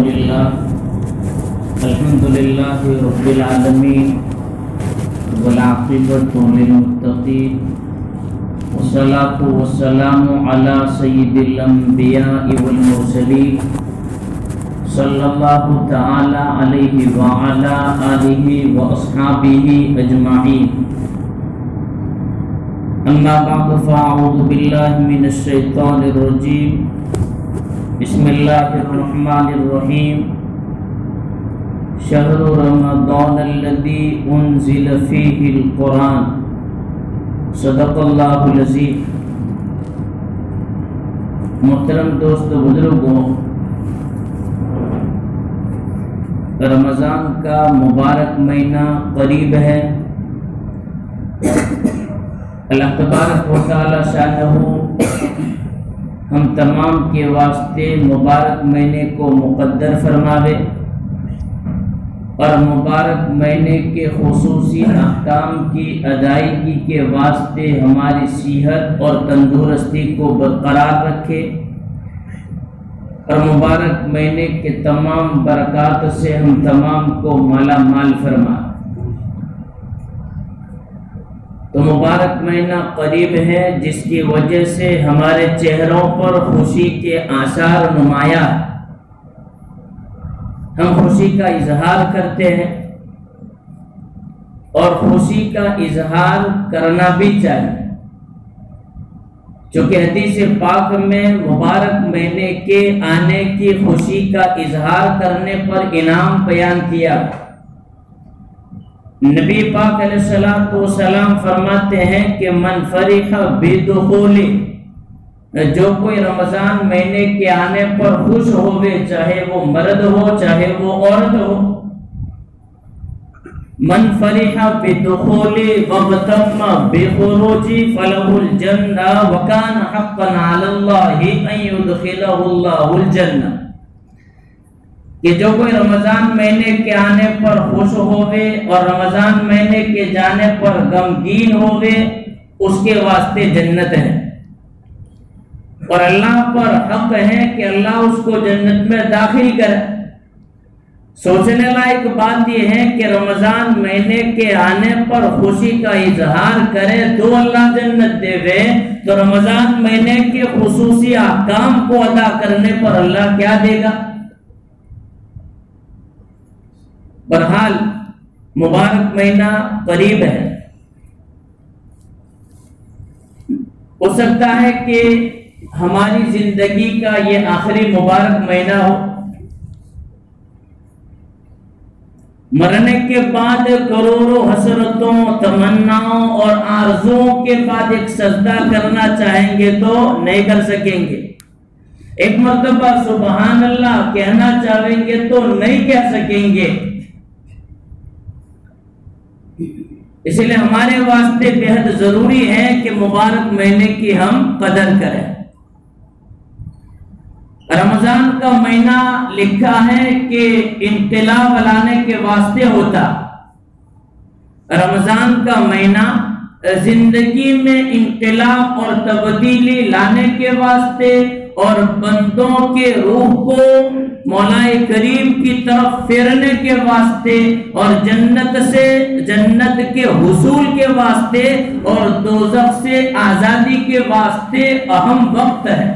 الحمد لله رب العالمين والعاقبة للمتقين والصلاة والسلام على سيد الأنبياء والمرسلين صلى الله تعالى عليه وعلى آله وأصحابه أجمعين. أما بعد فأعوذ بالله من الشيطان الرجيم. بسم الله الرحمن الرحيم. شهر رمضان الذي أنزل فيه القرآن. صدق اللہ العظیم. محترم دوست و بزرگوں، رمضان کا مبارک مہینہ قریب ہے. اللہ تبارک و تعالی شانہ ہم تمام کے واسطے مبارک مہینے کو مقدر فرماوے اور مبارک مہینے کے خصوصی احکام کی ادائیگی کے واسطے ہماری صحت اور تندرستی کو برقرار رکھے اور مبارک مہینے کے تمام برکات سے ہم تمام کو مالا مال فرما. تو مبارک مہینہ قریب ہے، جس کی وجہ سے ہمارے چہروں پر خوشی کے آثار نمایاں. ہم خوشی کا اظہار کرتے ہیں اور خوشی کا اظہار کرنا بھی چاہیے، چونکہ حدیث پاک میں مبارک مہینے کے آنے کی خوشی کا اظہار کرنے پر انعام بیان کیا. نبی پاک علیہ السلام فرماتے ہیں کہ من فرح بدخول، جو کوئی رمضان مہینے کے آنے پر خوش ہوئے، چاہے وہ مرد ہو چاہے وہ عورت ہو. من فرح بدخول واغتم بخروج فله الجنہ وکان حقا علی اللہ ان يدخلہ اللہ الجنہ، کہ جو کوئی رمضان مہینے کے آنے پر خوش ہوئے اور رمضان مہینے کے جانے پر غمگین ہوئے، اس کے واسطے جنت ہے اور اللہ پر حق ہے کہ اللہ اس کو جنت میں داخل کرے. سوچنے لائق بات یہ ہے کہ رمضان مہینے کے آنے پر خوشی کا اظہار کرے تو اللہ جنت دے وے، تو رمضان مہینے کے خصوصی احکام کو ادا کرنے پر اللہ کیا دے گا؟ بہرحال مبارک مہینہ قریب ہے. ہو سکتا ہے کہ ہماری زندگی کا یہ آخری مبارک مہینہ ہو. مرنے کے بعد کروڑوں حسرتوں، تمناؤں اور آرزوؤں کے بعد ایک سجدہ کرنا چاہیں گے تو نہیں کر سکیں گے. ایک مرتبہ سبحان اللہ کہنا چاہیں گے تو نہیں کہہ سکیں گے. اس لیے ہمارے واسطے بہت ضروری ہے کہ مبارک مہینے کی ہم قدر کریں. رمضان کا مہینہ لکھا ہے کہ انقلاب لانے کے واسطے ہوتا. رمضان کا مہینہ زندگی میں انقلاب اور تبدیلی لانے کے واسطے اور بندوں کے روح کو مولا کریم کی طرف پھیرنے کے واسطے اور جنت کے حصول کے واسطے اور دوزخ سے آزادی کے واسطے اہم وقت ہے.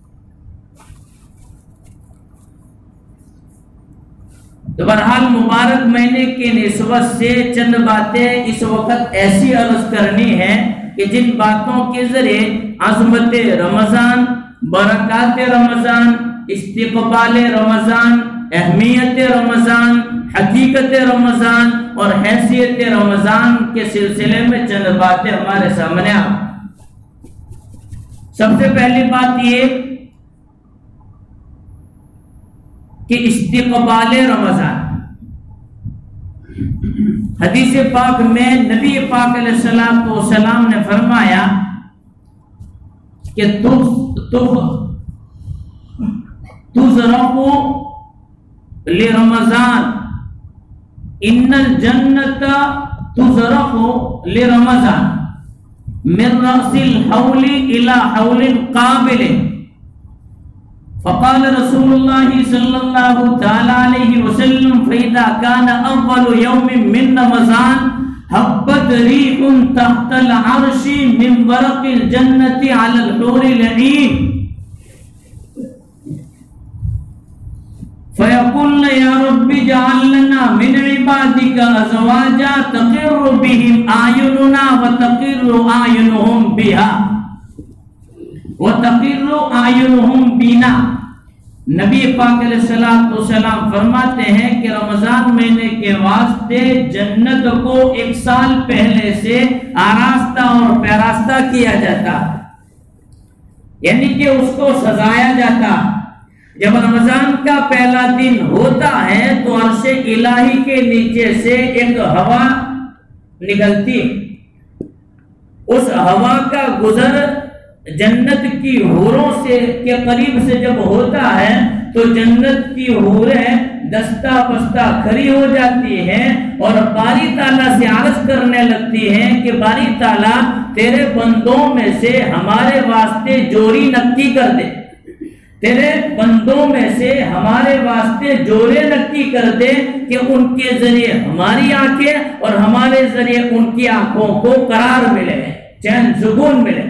تو بہرحال مبارک مہینے کی نسبت سے چند باتیں اس وقت ایسی عرض کرنی ہے کہ جن باتوں کے ذریعے عظمت رمضان، برکات رمضان، استقبال رمضان، اہمیت رمضان، حقیقت رمضان اور حیثیت رمضان کے سلسلے میں چند باتیں ہمارے سامنے آ. سب سے پہلی بات یہ کہ استقبال رمضان. حدیث پاک میں نبی پاک علیہ السلام نے فرمایا کہ تُزْرَقُ لِرَمَضان ان الجنت تُزْرَقُ لِرَمَضان من رأس الحول الى حول قابل. فقال رسول الله صلى الله تعالى عليه وسلم فإذا كان أول يوم من رمضان هبت ريح تحت العرش من ورق الجنة على الحور العين فيقول يا رب اجعل لنا من عبادك أزواجا تقر بهم أعيننا وتقر أعينهم بها وتقر أعينهم بنا. نبی پاک علیہ السلام فرماتے ہیں کہ رمضان مہینے کے واسطے جنت کو 1 سال پہلے سے آراستہ اور پیراستہ کیا جاتا، یعنی کہ اس کو سجایا جاتا. جب رمضان کا پہلا دن ہوتا ہے تو عرش الہی کے نیچے سے ایک ہوا نکلتی، اس ہوا کا گزر جنت کی حوروں سے کے قریب سے جب ہوتا ہے تو جنت کی حوریں دستہ بستہ کھڑی ہو جاتی ہیں اور باری تعالیٰ سے عرض کرنے لگتی ہیں کہ باری تعالیٰ تیرے بندوں میں سے ہمارے واسطے جوڑی نکی کر دے، تیرے بندوں میں سے ہمارے واسطے جوڑے نکی کر دے کہ ان کے ذریعے ہماری آنکھیں اور ہمارے ذریعے ان کی آنکھوں کو قرار ملے، چین سکون ملے.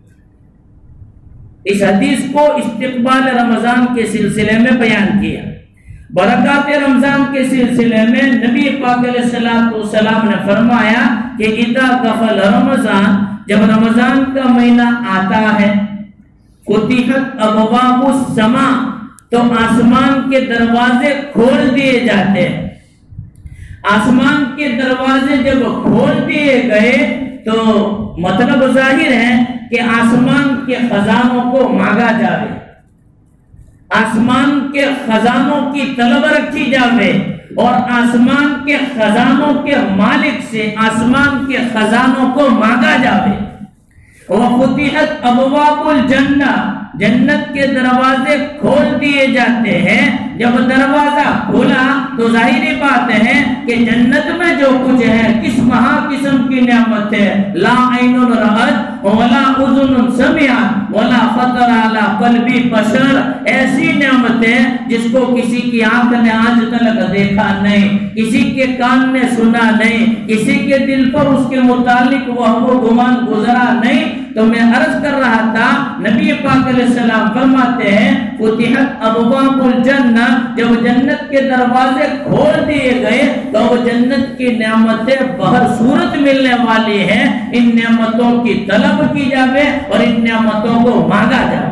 اس حدیث کو استقبال رمضان کے سلسلے میں بیان کیا. برکات رمضان کے سلسلے میں نبی پاک علیہ السلام نے فرمایا کہ اذا دخل رمضان، جب رمضان کا مہینہ آتا ہے، فتحت ابواب السماء، تو آسمان کے دروازے کھول دیے جاتے ہیں. آسمان کے دروازے جب کھول دیے گئے تو مطلب ظاہر ہے کہ آسمان کے خزانوں کو مانگا جاوے، آسمان کے خزانوں کی طلب رکھی جاوے اور آسمان کے خزانوں کے مالک سے آسمان کے خزانوں کو مانگا جاوے. وفتحت ابواب الجنہ، جنت کے دروازے کھول دیے جاتے ہیں. جب دروازہ کھولا تو ظاہری بات ہے کہ جنت میں جو کچھ ہے کس مہا قسم کی نعمت ہے. لا عین رأت ولا اذن سمعت ولا خطر علی قلب بشر، ایسی نعمت ہے جس کو کسی کی آنکھ نے آج تک دیکھا نہیں، کسی کے کان نے سنا نہیں، کسی کے دل پر اس کے متعلق وہ گمان گزرا نہیں. تو میں عرض کر رہا تھا، نبی پاک علیہ السلام فرماتے ہیں فتحت ابواب الجنہ، جب جنت کے دروازے کھول دیے گئے تو وہ جنت کی نعمتیں بہر صورت ملنے والی ہیں. ان نعمتوں کی طلب کی جاوے اور ان نعمتوں کو مانگا جاوے.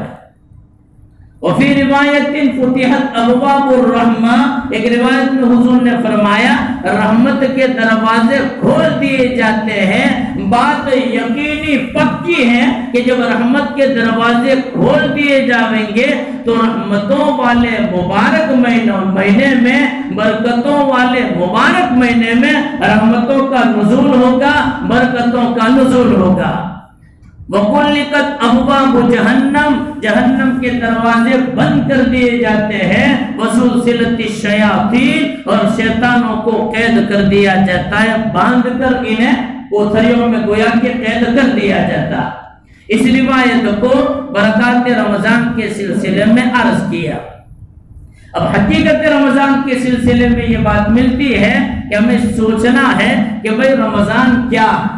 وفی روایت فتحت ابواب الرحمہ، ایک روایت میں حضور نے فرمایا رحمت کے دروازے کھول دیے جاتے ہیں. بات یقینی پکی ہے کہ جب رحمت کے دروازے کھول دیے جاویں گے تو رحمتوں والے مبارک مہینے میں، برکتوں والے مبارک مہینے میں رحمتوں کا نزول ہوگا، برکتوں کا نزول ہوگا. وَقُلِّقَتْ أَبْوَابُ جَهَنَّمْ، جہنم کے دروازے بند کر دیے جاتے ہیں. وَسُلْسِلَتِ الشَّيَاطِينَ، اور شیطانوں کو قید کر دیا جاتا ہے، باندھ کر انہیں کوٹھریوں میں گویا کہ قید کر دیا جاتا. اس روایت کو برکات رمضان کے سلسلے میں عرض کیا. اب حقیقت رمضان کے سلسلے میں یہ بات ملتی ہے کہ ہمیں سوچنا ہے کہ بھئی رمضان کیا ہے.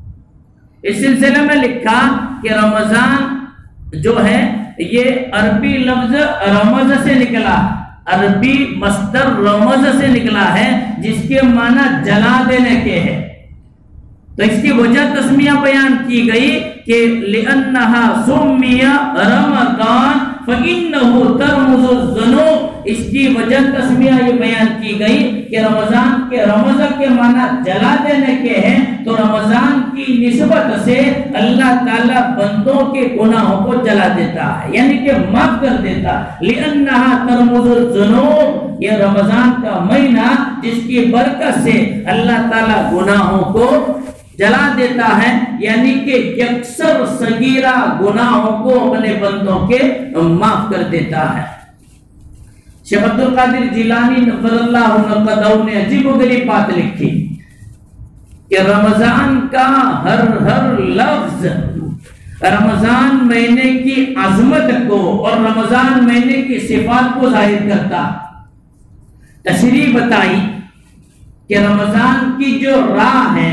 اس سلسلے میں لکھا کہ رمضان جو ہے یہ عربی لفظ رمض سے نکلا، عربی مصدر رمض سے نکلا ہے جس کے معنی جلا دینے کے ہے. تو اس کی وجہ تسمیہ بیان کی گئی کہ لِأَنَّهَا سُمِّيَ رَمَضَانَ فَإِنَّهُ تَرْمُزُ الذُّنُوبَ. اس کی وجہ تسمیہ یہ بیان کی گئی کہ رمضان کے رمض کے معنی جلا دینے کے ہیں، تو رمضان کی نسبت سے اللہ تعالیٰ بندوں کے گناہوں کو جلا دیتا ہے، یعنی کہ معاف کر دیتا. لِأَنَّهَا تَرْمُزُ الذُّنُوبَ، یہ رمضان کا مہینہ جس کی برکت سے اللہ تعالیٰ گناہوں کو جلا دیتا ہے، یعنی کہ یکسر صغیرہ گناہوں کو اپنے بندوں کے معاف کر دیتا ہے. شیخ عبد القادر جیلانی نفر اللہ نقدہ نے عجیب و غریب بات لکھی کہ رمضان کا ہر لفظ رمضان مہینے کی عظمت کو اور رمضان مہینے کی صفات کو ظاہر کرتا، تشریح بتائی کہ رمضان کی جو راہ ہے،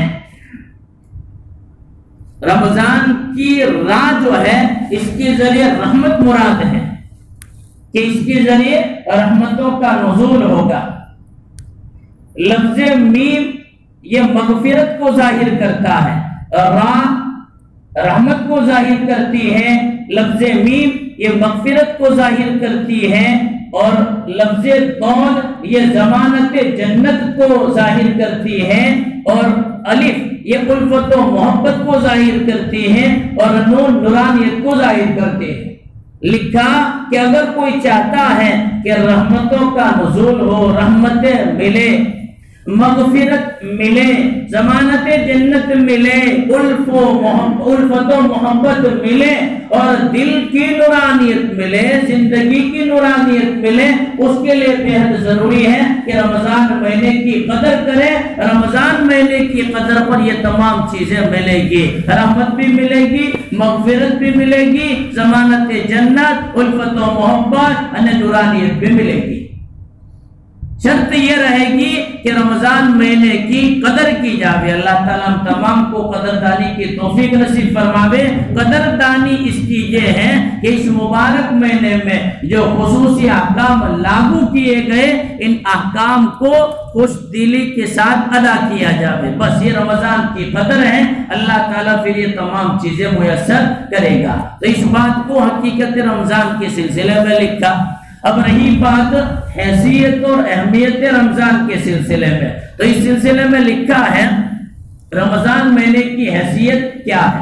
رمضان کی راہ جو ہے اس کے ذریعے رحمت مراد ہے کہ اس کے ذریعے رحمتوں کا نزول ہوگا۔ لفظ میم یہ مغفرت کو ظاہر کرتا ہے، راہ رحمت کو ظاہر کرتی ہے، لفظ میم یہ مغفرت کو ظاہر کرتی ہے، اور لفظ دون یہ ضمانت جنت کو ظاہر کرتی ہے، اور الف یہ الفت و محبت کو ظاہر کرتی ہے، اور نون نورانیت کو ظاہر کرتے ہیں۔ لکھا کہ اگر کوئی چاہتا ہے کہ رحمتوں کا نزول ہو، رحمتیں ملے، مغفرت ملے، ضمانت جنت ملے، الفت و محبت ملے، اور دل کی نورانیت ملے، زندگی کی نورانیت ملے، اس کے لیے بہت ضروری ہے کہ رمضان مہینے کی قدر کرے۔ رمضان مہینے کی قدر پر یہ تمام چیزیں ملے گی، رحمت بھی ملے گی، مغفرت بھی ملے گی، ضمانت جنت، الفت و محبت، نورانیت بھی ملے گی۔ شرط یہ رہے گی کہ رمضان مہینے کی قدر کی جاوے۔ اللہ تعالیٰ ہم تمام کو قدردانی کی توفیق نصیب فرماوے۔ قدردانی اس کی یہ ہے کہ اس مبارک مہینے میں جو خصوصی احکام لاگو کیے گئے، ان احکام کو خوش دلی کے ساتھ ادا کیا جاوے۔ بس یہ رمضان کی قدر ہے، اللہ تعالیٰ پھر یہ تمام چیزیں میسر کرے گا۔ تو اس بات کو حقیقت رمضان کے سلسلے میں لکھا۔ اب رہی بات حیثیت اور اہمیت رمضان کے سلسلے میں، تو اس سلسلے میں لکھا ہے رمضان مہینے کی حیثیت کیا ہے۔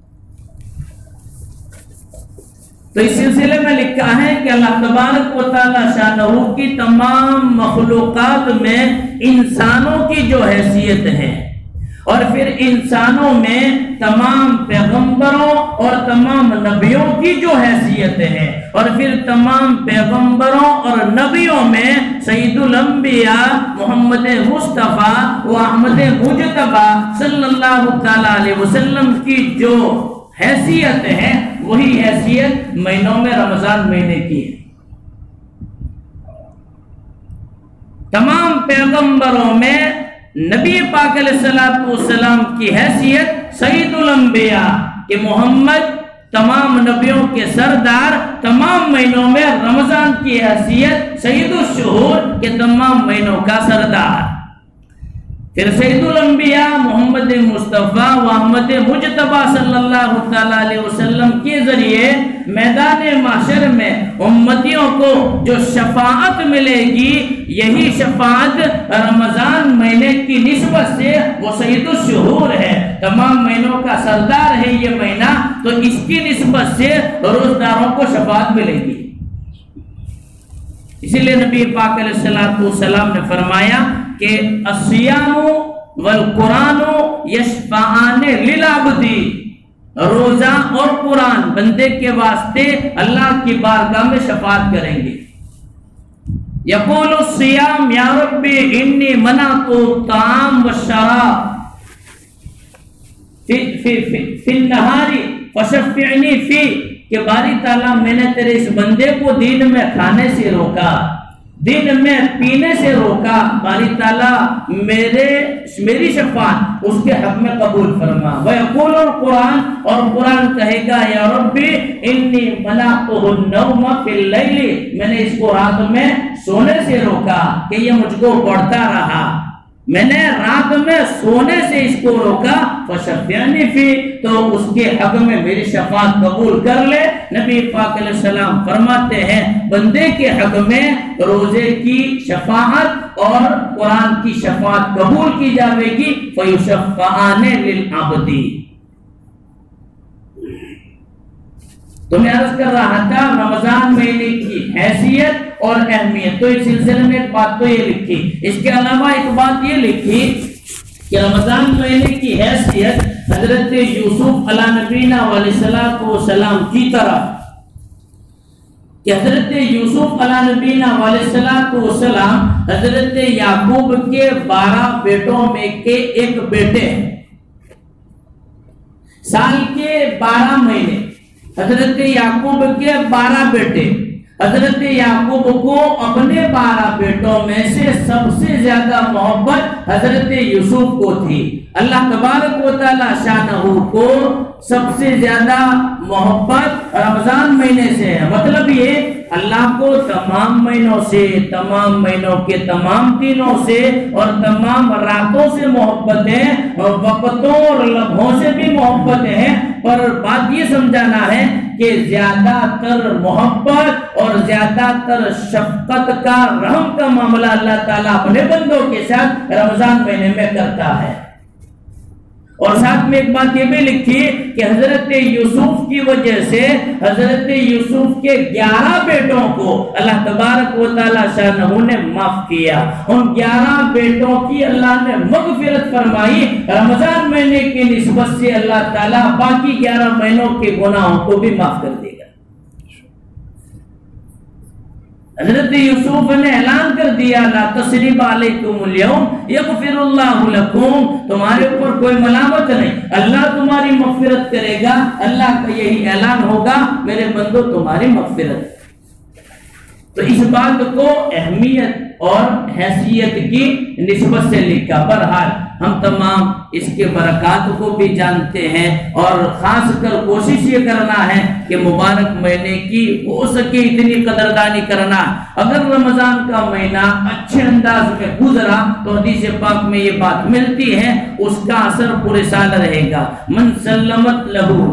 تو اس سلسلے میں لکھا ہے کہ اللہ تبارک و تعالی شانہ کی تمام مخلوقات میں انسانوں کی جو حیثیت ہے، اور پھر انسانوں میں تمام پیغمبروں اور تمام نبیوں کی جو حیثیت ہے، اور پھر تمام پیغمبروں اور نبیوں میں سید الانبیاء محمد مصطفیٰ و احمد مجتبی صلی اللہ تعالی علیہ وسلم کی جو حیثیت ہے، وہی حیثیت مہینوں میں رمضان مہینے کی ہے۔ تمام پیغمبروں میں نبی پاک علیہ السلام کی حیثیت سید الانبیاء کہ محمد تمام نبیوں کے سردار، تمام مہینوں میں رمضان کی حیثیت سید الشہور کہ تمام مہینوں کا سردار۔ پھر سید الانبیاء محمد مصطفیٰ و احمد مجتبی صلی اللہ تعالی علیہ وسلم کے ذریعے میدان محشر میں امتیوں کو جو شفاعت ملے گی، یہی شفاعت رمضان مہینے کی نسبت سے وہ سید الشہور ہے، تمام مہینوں کا سردار ہے یہ مہینہ، تو اس کی نسبت سے روزداروں کو شفاعت ملے گی۔ اسی لیے نبی پاک علیہ السلام نے فرمایا کہ الصیام والقرآن یشفعان للعبد، روزہ اور قرآن بندے کے واسطے اللہ کی بارگاہ میں شفاعت کریں گے۔ یقول الصیام یا ربی انی منعت الطعام والشراب فی النہار فشفعنی فی، کہ باری تعالیٰ میں نے تیرے اس بندے کو دن میں کھانے سے روکا، دن میں پینے سے روکا، باری تعالیٰ میری شفاعت اس کے حق میں قبول فرما۔ وَيَقُولُ الْقُرْآنِ، اور قرآن کہے گا یا ربی انی منعتُهُ النَّوْمَ فِي اللَّيْلِ، میں نے اس کو رات میں سونے سے روکا کہ یہ مجھ کو پڑھتا رہا، میں نے رات میں سونے سے اس کو روکا، فشفعنی فی، تو اس کے حق میں میری شفاعت قبول کر لے۔ نبی پاک علیہ السلام فرماتے ہیں بندے کے حق میں روزے کی شفاعت اور قرآن کی شفاعت قبول کی جاوے گی، فیشفعان للعبد۔ تو میں عرض کر رہا تھا رمضان مہینے کی حیثیت اور اہمیت، تو اس سلسلے میں ایک بات تو یہ لکھی، اس کے علاوہ ایک بات یہ لکھی کہ رمضان مہینے کی حیثیت حضرت یوسف علیہ نبینا علیہ السلام کی طرح، کہ حضرت یوسف علیہ نبینا علیہ السلام حضرت یعقوب کے 12 بیٹوں میں کے ایک بیٹے ہیں۔ साल के 12 महीने, हजरत याकूब के 12 बेटे। हजरत याकूब को अपने 12 बेटों में से सबसे ज्यादा मोहब्बत हजरत यूसुफ को थी। अल्लाह तबारक व तआला शानहू को सबसे ज्यादा मोहब्बत रमजान महीने से है। मतलब ये अल्लाह को तमाम महीनों से, तमाम महीनों के तमाम दिनों से और तमाम रातों से मोहब्बत है, और वक्तों और लम्हों से भी मोहब्बत है। पर बात ये समझाना है कि ज्यादातर मोहब्बत और ज्यादातर शफकत का, रहम का मामला अल्लाह ताला अपने बंदों के साथ रमजान महीने में करता है। और साथ में एक बात ये भी लिखी कि हजरत यूसुफ की वजह से हजरत यूसुफ के 11 बेटों को अल्लाह तबारक व तआला शानहू ने माफ किया। उन 11 बेटों की अल्लाह ने मगफिरत फरमाई। रमजान महीने की निस्बत से अल्लाह ताला बाकी 11 महीनों के गुनाहों को भी माफ कर देगा। हजरत यूसुफ ने ऐलान कर दिया, ला तस्रीब अलैकुमुल यौम यगफिरुल्लाहु लकुम, तुम्हारे ऊपर कोई मलामत नहीं, अल्लाह तुम्हारी मगफिरत करेगा। अल्लाह का यही ऐलान होगा, मेरे बंदो तुम्हारी मगफिरत। तो इस बात को अहमियत और हैसियत की निस्बत से लिखा। बहरहाल हम तमाम इसके बरक़ात को भी जानते हैं और खास कर कोशिश ये करना है कि मुबारक महीने की हो सके इतनी कदरदानी करना। अगर रमजान का महीना अच्छे अंदाज में गुजरा तो हदीस पाक में ये बात मिलती है, उसका असर पूरे साल रहेगा। मन सल्लमत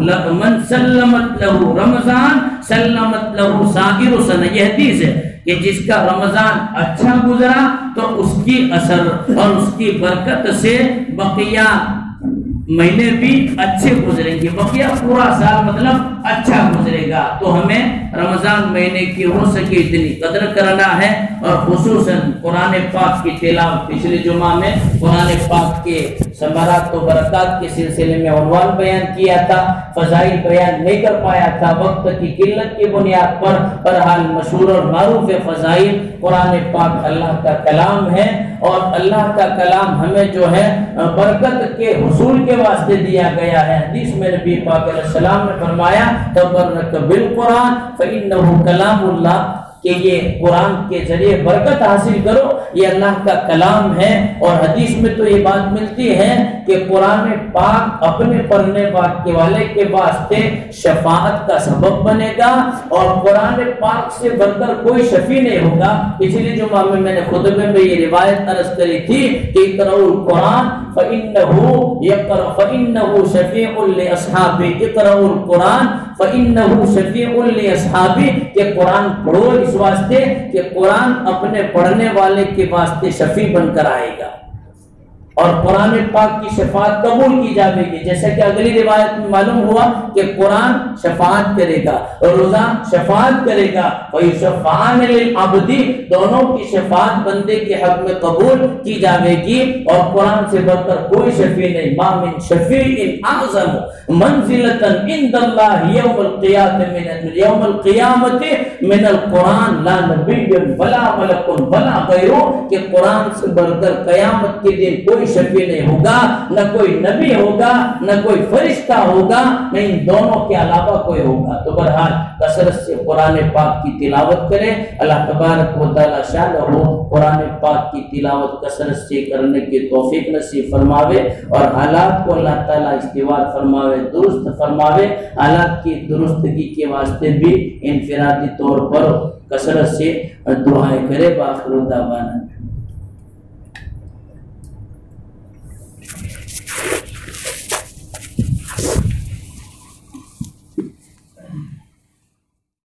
लहू रमजान सल्लमत लहू साइरु सन, ये हदीस है कि जिसका रमजान अच्छा गुजरा तो उसकी असर और उसकी बरकत से बकिया महीने भी अच्छे गुजरेंगे, बकिया पूरा साल मतलब अच्छा गुजरेगा। तो हमें रमजान महीने की हो सके इतनी कदर करना है। और खुसूसन कुरान पाक की तिलावत, पिछले जुमा में कुरान पाक के समरात और बरकत के सिलसिले में उन्वान बयान किया था, फजाइल बयान नहीं कर पाया था वक्त की किल्लत की बुनियाद पर। बहरहाल मशहूर और मारूफ फजाइल कुरान पाक अल्लाह का कलाम है और अल्लाह का कलाम हमें जो है बरकत के हुसूल के वास्ते दिया गया है। हदीस में नबी पाक अलैहि सलाम ने फरमाया, तबर्रक बिल कुरान फइन्नहु कलामुल्लाह, कि ये कुरान के जरिए बरकत हासिल करो, ये अल्लाह का कलाम है। और हदीस में तो ये बात मिलती है कि कुरान पाक अपने पढ़ने वाले के वास्ते शफाअत का सबब बनेगा और कुरान पाक से बढ़कर कोई शफी नहीं होगा। पिछले जुमा में मैंने खुतबे में ये रिवायत अर्ज करी थी कि इक़राउल कुरान फइन्नहु शफीउल लि अस्हाबी, इक़राउल कुरान फइन्नहु शफीउल लि अस्हाबी, कि कुरान पढ़ो इस वास्ते कि कुरान अपने पढ़ने वाले के वास्ते शफी बनकर आएगा और कुरान पाक की शफाअत कबूल की जाएगी। जैसे कि अगली रिवायत में मालूम हुआ कि कुरान शफाअत करेगा और रोजा शफाअत करेगा, वही शफाअन लिल अब्दी, दोनों की शफाअत बंदे के हक में कबूल की जाएगी और कुरान से बढ़कर कोई शफी नहीं। मा मिन शफीइन अज़म मंजिलतन इंदल्लाह यौमल क़ियामति मिनल कुरान ला नबिय्युन वला मलकुन वला गैरुहु, कि कुरान से बढ़कर क़यामत के दिन कोई शफी नहीं होगा, न कोई नबी होगा, न कोई फरिश्ता होगा, न इन दोनों के अलावा कोई होगा। तो बहरहाल कसरत से कुरान पाक की तिलावत करें। अल्लाह तबारक व तआला शानहू कुरान पाक की तिलावत कसरत से करने की तौफीक नसीब फरमावे और हालात को अल्लाह ताला इस्तिवार फरमावे, दुरुस्त फरमावे। हालात की दुरुस्तगी के वास्ते भी इनफिरादी तौर पर कसरत से दुआएं करे। बाखिर दावाना।